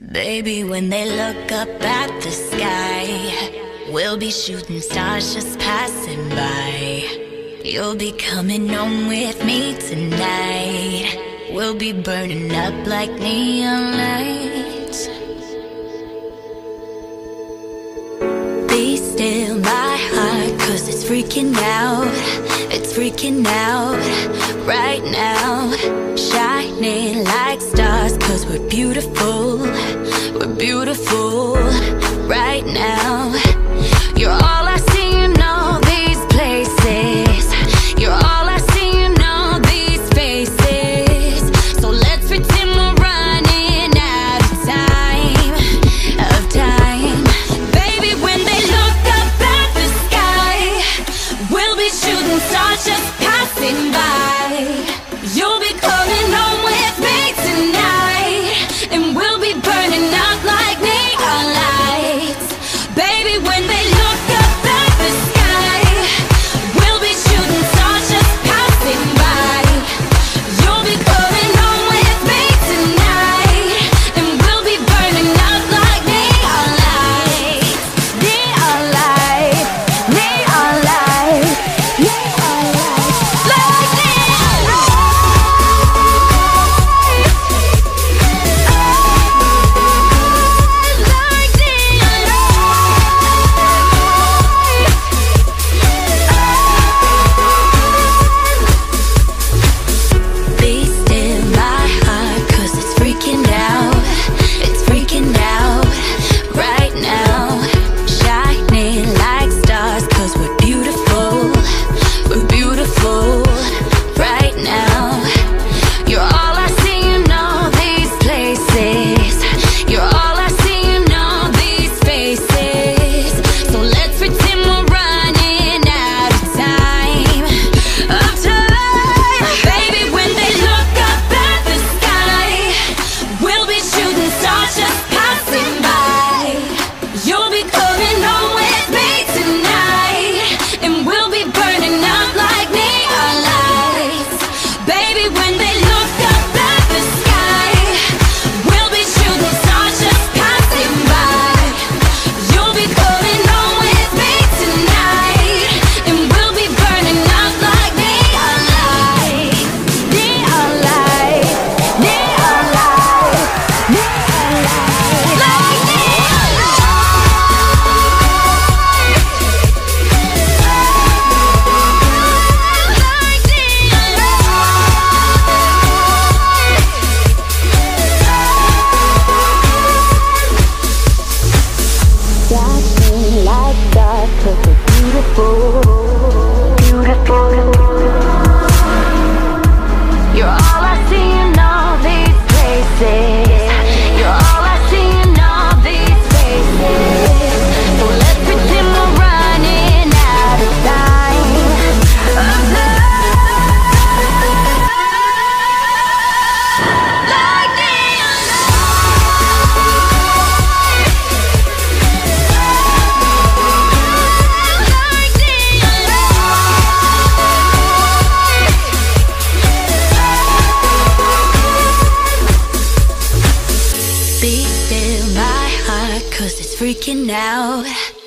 Baby, when they look up at the sky, we'll be shooting stars just passing by. You'll be coming home with me tonight. We'll be burning up like neon lights. Be still my heart, 'cause it's freaking out. It's freaking out right now. Shining like stars, 'cause we're beautiful. We're beautiful right now. You're all I see in all these places. You're all I see in all these faces. So let's pretend we're running out of time, Baby, when they look up at the sky, we'll be shooting stars just passing by. You'll be coming home with me tonight, and we'll be burning up like neon lights. Baby, when they look up at the sky, we'll be shooting stars just passing by. You'll be coming home with me tonight, and we'll be burning up like neon lights. Neon lights, neon lights, neon lights, like neon Be still my heart, 'cause it's freaking out.